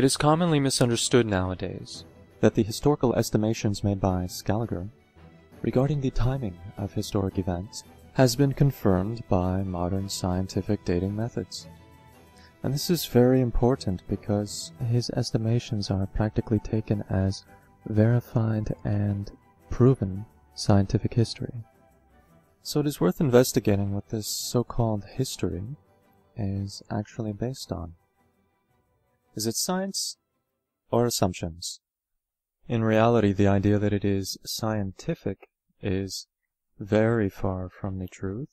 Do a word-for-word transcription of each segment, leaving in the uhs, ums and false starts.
It is commonly misunderstood nowadays that the historical estimations made by Scaliger regarding the timing of historic events has been confirmed by modern scientific dating methods. And this is very important because his estimations are practically taken as verified and proven scientific history. So it is worth investigating what this so-called history is actually based on. Is it science or assumptions? In reality, the idea that it is scientific is very far from the truth.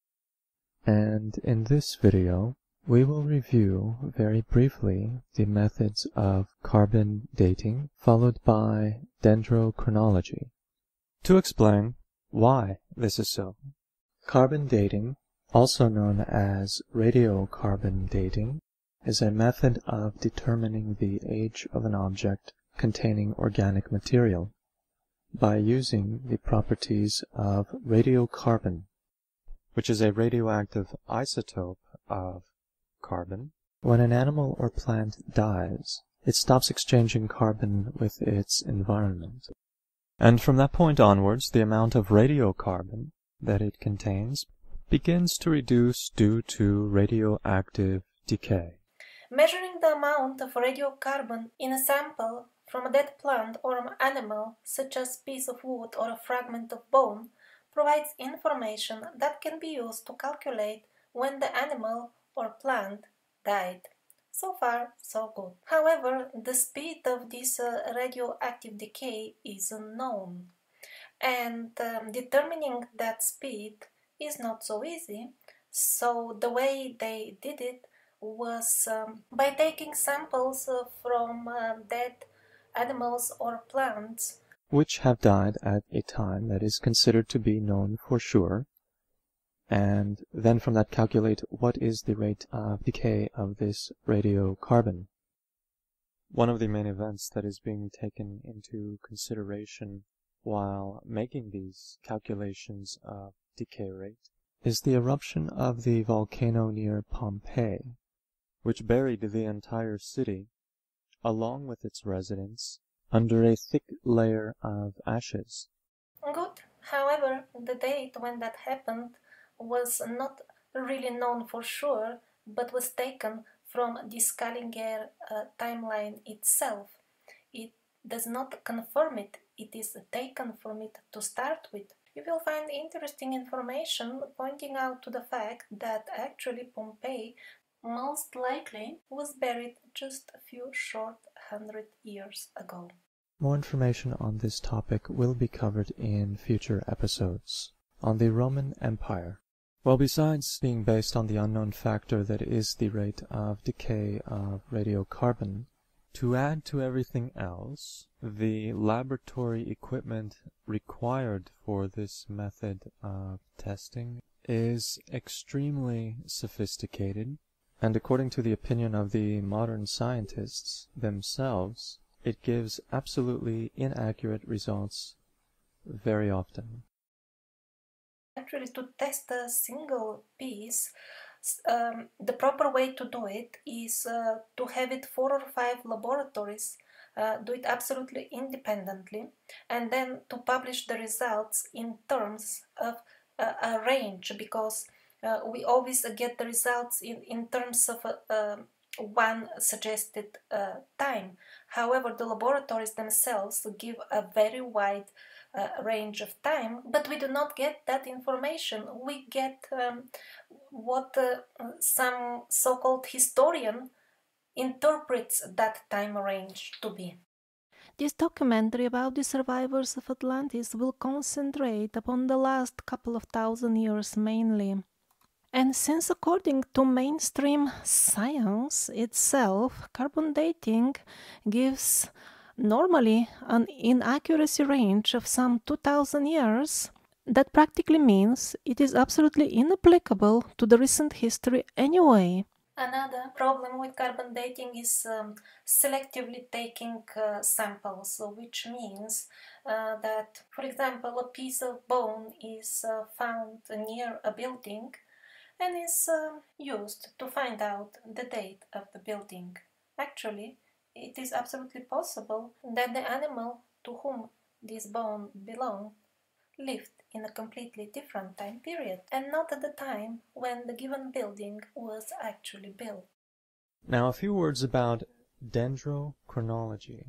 And in this video, we will review very briefly the methods of carbon dating, followed by dendrochronology, to explain why this is so. Carbon dating, also known as radiocarbon dating, is a method of determining the age of an object containing organic material by using the properties of radiocarbon, which is a radioactive isotope of carbon. When an animal or plant dies, it stops exchanging carbon with its environment. And from that point onwards, the amount of radiocarbon that it contains begins to reduce due to radioactive decay. Measuring the amount of radiocarbon in a sample from a dead plant or an animal, such as a piece of wood or a fragment of bone, provides information that can be used to calculate when the animal or plant died. So far, so good. However, the speed of this uh, radioactive decay is unknown, and um, determining that speed is not so easy. So the way they did it was um, by taking samples uh, from uh, dead animals or plants which have died at a time that is considered to be known for sure, and then from that calculate what is the rate of decay of this radiocarbon. One of the main events that is being taken into consideration while making these calculations of decay rate is the eruption of the volcano near Pompeii, which buried the entire city, along with its residents, under a thick layer of ashes. Good. However, the date when that happened was not really known for sure, but was taken from the Scaliger uh, timeline itself. It does not confirm it, it is taken from it to start with. You will find interesting information pointing out to the fact that actually Pompeii most likely was buried just a few short hundred years ago. More information on this topic will be covered in future episodes. On the Roman Empire. Well, besides being based on the unknown factor that is the rate of decay of radiocarbon, to add to everything else, the laboratory equipment required for this method of testing is extremely sophisticated. And according to the opinion of the modern scientists themselves, it gives absolutely inaccurate results very often. Actually, to test a single piece, um, the proper way to do it is uh, to have it four or five laboratories uh, do it absolutely independently, and then to publish the results in terms of uh, a range, because Uh, we always uh, get the results in, in terms of uh, uh, one suggested uh, time. However, the laboratories themselves give a very wide uh, range of time, but we do not get that information. We get um, what uh, some so-called historian interprets that time range to be. This documentary about the survivors of Atlantis will concentrate upon the last couple of thousand years mainly. And since according to mainstream science itself, carbon dating gives normally an inaccuracy range of some two thousand years, that practically means it is absolutely inapplicable to the recent history anyway. Another problem with carbon dating is um, selectively taking uh, samples, which means uh, that, for example, a piece of bone is uh, found near a building and is uh, used to find out the date of the building. Actually, it is absolutely possible that the animal to whom this bone belonged lived in a completely different time period, and not at the time when the given building was actually built. Now a few words about dendrochronology,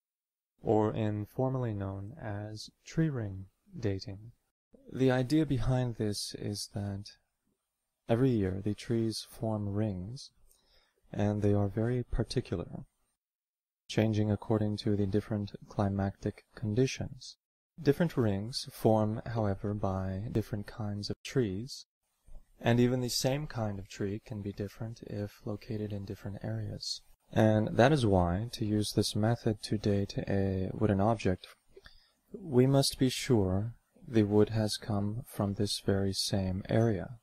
or informally known as tree ring dating. The idea behind this is that every year the trees form rings, and they are very particular, changing according to the different climatic conditions. Different rings form, however, by different kinds of trees, and even the same kind of tree can be different if located in different areas. And that is why, to use this method to date a wooden object, we must be sure the wood has come from this very same area,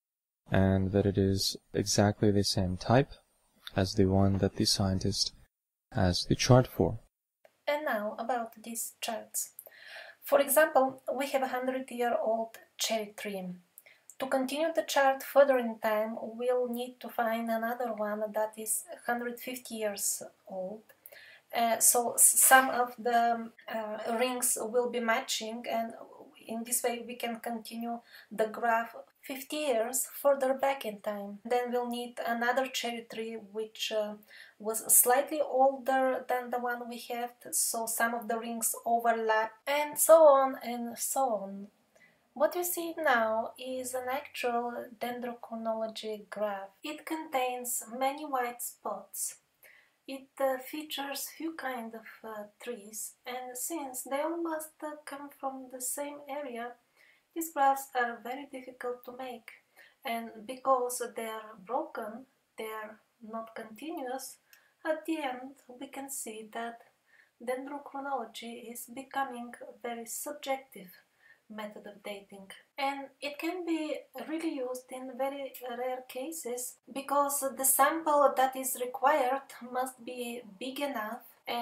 and that it is exactly the same type as the one that the scientist has the chart for. And now about these charts. For example, we have a hundred-year-old cherry tree. To continue the chart further in time, we'll need to find another one that is one hundred fifty years old. Uh, so some of the uh, rings will be matching, and in this way we can continue the graph fifty years further back in time. Then we'll need another cherry tree which uh, was slightly older than the one we have, so some of the rings overlap, and so on and so on. What you see now is an actual dendrochronology graph. It contains many white spots. It uh, features few kind of uh, trees, and since they all must uh, come from the same area, these graphs are very difficult to make, and because they are broken, they are not continuous, at the end we can see that dendrochronology is becoming a very subjective method of dating, and it can be really used in very rare cases because the sample that is required must be big enough,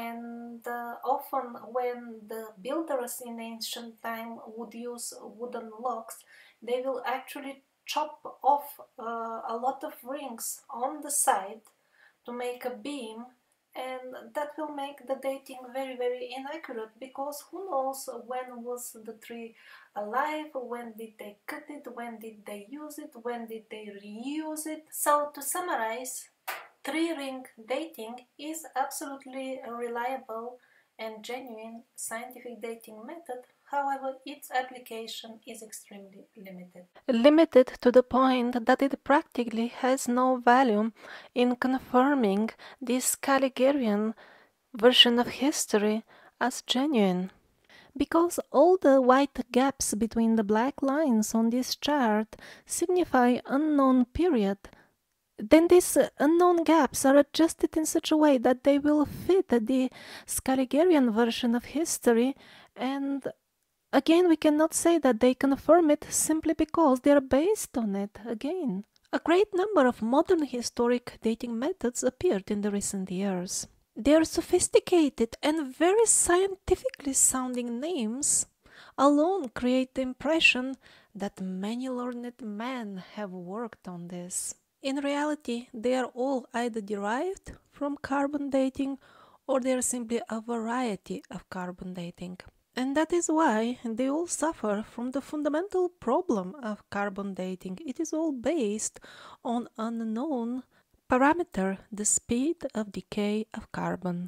and uh, often when the builders in ancient time would use wooden logs, they will actually chop off uh, a lot of rings on the side to make a beam, and that will make the dating very very inaccurate, because who knows when was the tree alive, when did they cut it, when did they use it, when did they reuse it. So to summarize, tree ring dating is absolutely a reliable and genuine scientific dating method. However, its application is extremely limited. Limited to the point that it practically has no value in confirming this Scaligerian version of history as genuine, because all the white gaps between the black lines on this chart signify unknown period. Then these unknown gaps are adjusted in such a way that they will fit the Scaligerian version of history, and again, we cannot say that they confirm it simply because they are based on it. Again, a great number of modern historic dating methods appeared in the recent years. Their sophisticated and very scientifically sounding names alone create the impression that many learned men have worked on this. In reality, they are all either derived from carbon dating or they are simply a variety of carbon dating. And that is why they all suffer from the fundamental problem of carbon dating. It is all based on an unknown parameter, the speed of decay of carbon.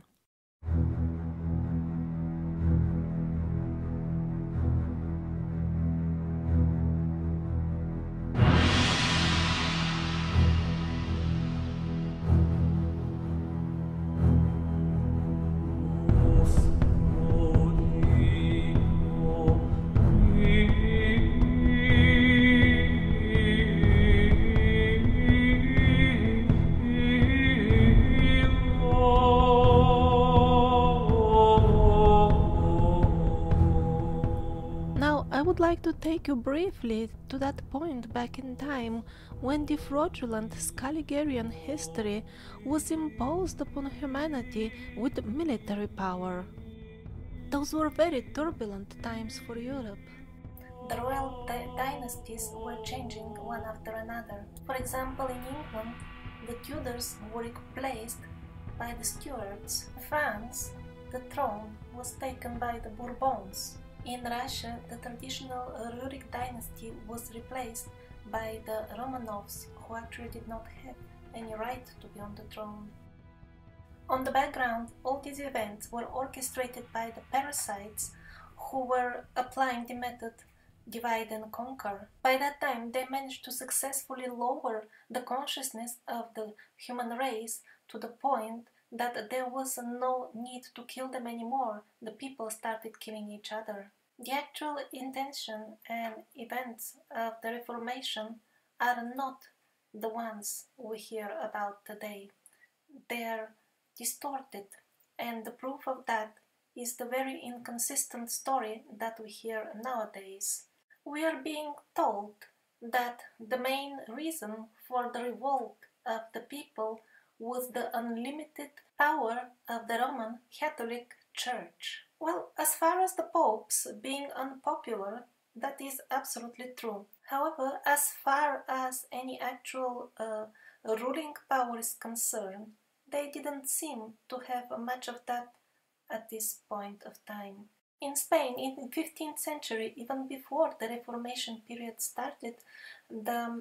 I would like to take you briefly to that point back in time when the fraudulent Scaligerian history was imposed upon humanity with military power. Those were very turbulent times for Europe. The royal dy- dynasties were changing one after another. For example, in England, the Tudors were replaced by the Stuarts. In France, the throne was taken by the Bourbons. In Russia, the traditional Rurik dynasty was replaced by the Romanovs, who actually did not have any right to be on the throne. On the background, all these events were orchestrated by the parasites who were applying the method divide and conquer. By that time, they managed to successfully lower the consciousness of the human race to the point that there was no need to kill them anymore. The people started killing each other. The actual intention and events of the Reformation are not the ones we hear about today. They are distorted, and the proof of that is the very inconsistent story that we hear nowadays. We are being told that the main reason for the revolt of the people was the unlimited power of the Roman Catholic Church. Well, as far as the popes being unpopular, that is absolutely true. However, as far as any actual uh, ruling power is concerned, they didn't seem to have much of that at this point of time. In Spain, in the fifteenth century, even before the Reformation period started, the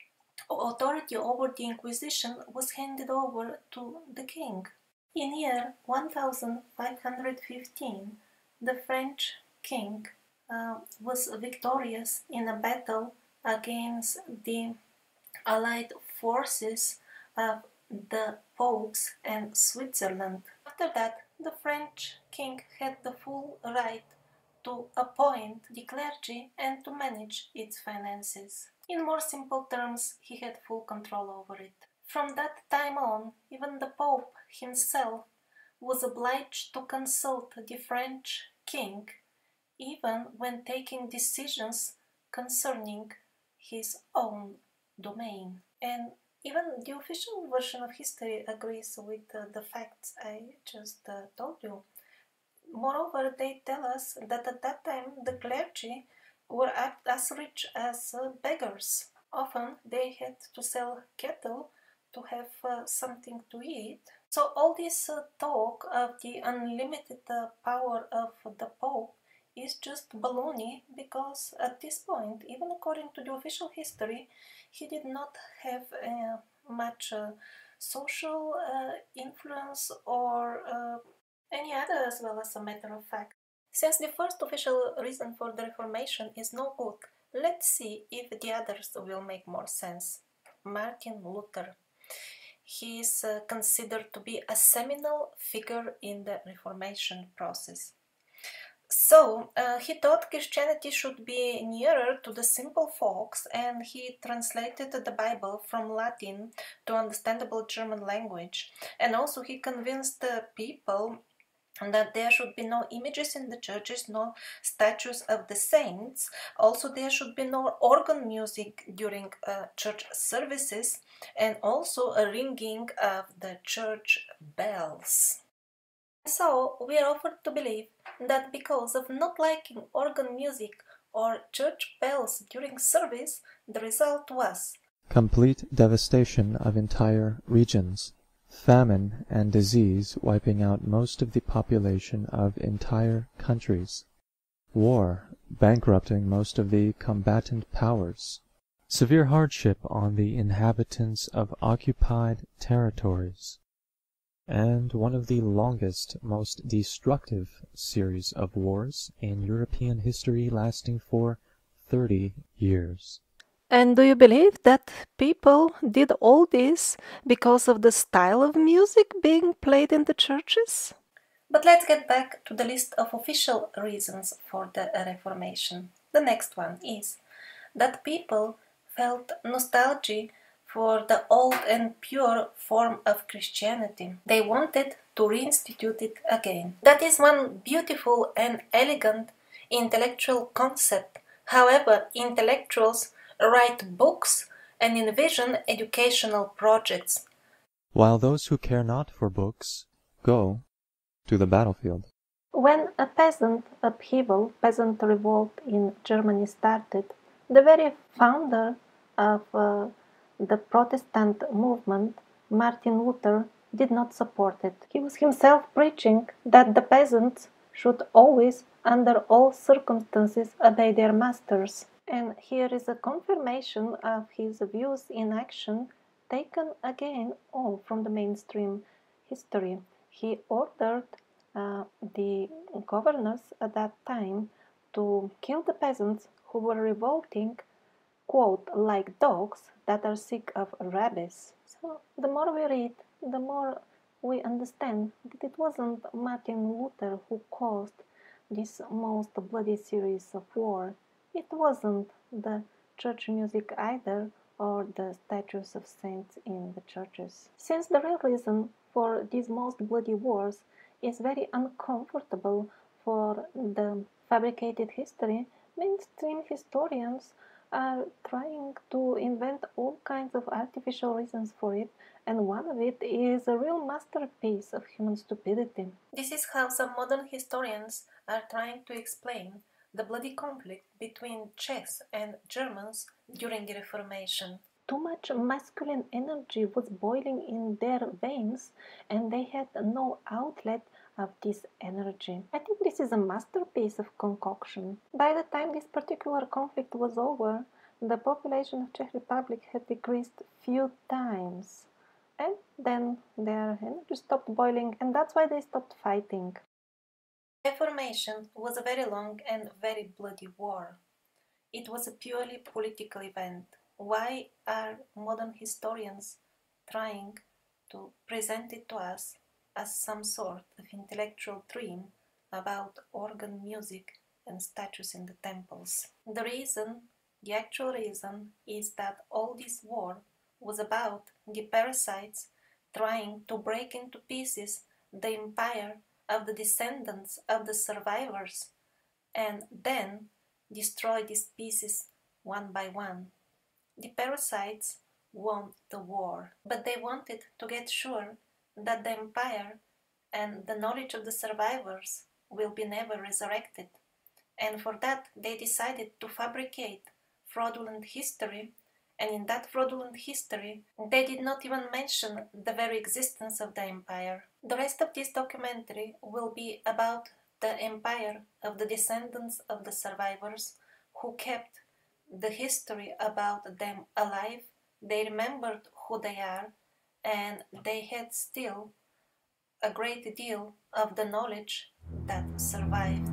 authority over the Inquisition was handed over to the king. In year one thousand five hundred fifteen, the French king uh, was victorious in a battle against the allied forces of the popes and Switzerland. After that, the French king had the full right to appoint the clergy and to manage its finances. In more simple terms, he had full control over it. From that time on, even the Pope himself was obliged to consult the French king, even when taking decisions concerning his own domain. And even the official version of history agrees with uh, the facts I just uh, told you. Moreover, they tell us that at that time the clergy were as rich as uh, beggars. Often they had to sell cattle to have uh, something to eat. So all this uh, talk of the unlimited uh, power of the Pope is just baloney, because at this point, even according to the official history, he did not have uh, much uh, social uh, influence or uh, any other, as well, as a matter of fact. Since the first official reason for the Reformation is no good, let's see if the others will make more sense. Martin Luther. He is uh, considered to be a seminal figure in the Reformation process. So, uh, he thought Christianity should be nearer to the simple folks, and he translated the Bible from Latin to understandable German language. And also he convinced the people that there should be no images in the churches, no statues of the saints. Also, there should be no organ music during uh, church services, and also a ringing of the church bells. So, we are offered to believe that because of not liking organ music or church bells during service, the result was complete devastation of entire regions, famine and disease wiping out most of the population of entire countries, war bankrupting most of the combatant powers, severe hardship on the inhabitants of occupied territories, and one of the longest, most destructive series of wars in European history, lasting for thirty years. And do you believe that people did all this because of the style of music being played in the churches? But let's get back to the list of official reasons for the Reformation. The next one is that people felt nostalgia for the old and pure form of Christianity. They wanted to reinstitute it again. That is one beautiful and elegant intellectual concept. However, intellectuals write books and envision educational projects, while those who care not for books go to the battlefield. When a peasant upheaval, peasant revolt in Germany started, the very founder of uh, the Protestant movement, Martin Luther, did not support it. He was himself preaching that the peasants should always, under all circumstances, obey their masters. And here is a confirmation of his views in action, taken again all from the mainstream history. He ordered uh, the governors at that time to kill the peasants who were revolting, quote, like dogs that are sick of rabies. So the more we read, the more we understand that it wasn't Martin Luther who caused this most bloody series of war. It wasn't the church music either, or the statues of saints in the churches. Since the real reason for these most bloody wars is very uncomfortable for the fabricated history, mainstream historians are trying to invent all kinds of artificial reasons for it, and one of it is a real masterpiece of human stupidity. This is how some modern historians are trying to explain the bloody conflict between Czechs and Germans during the Reformation. Too much masculine energy was boiling in their veins, and they had no outlet of this energy. I think this is a masterpiece of concoction. By the time this particular conflict was over, the population of Czech Republic had decreased few times. And then their energy stopped boiling, and that's why they stopped fighting. Reformation was a very long and very bloody war. It was a purely political event. Why are modern historians trying to present it to us as some sort of intellectual dream about organ music and statues in the temples? The reason, the actual reason, is that all this war was about the parasites trying to break into pieces the empire of the descendants of the survivors, and then destroy these pieces one by one. The parasites won the war, but they wanted to get sure that the empire and the knowledge of the survivors will be never resurrected, and for that they decided to fabricate fraudulent history, and in that fraudulent history they did not even mention the very existence of the empire. The rest of this documentary will be about the empire of the descendants of the survivors who kept the history about them alive. They remembered who they are, and they had still a great deal of the knowledge that survived.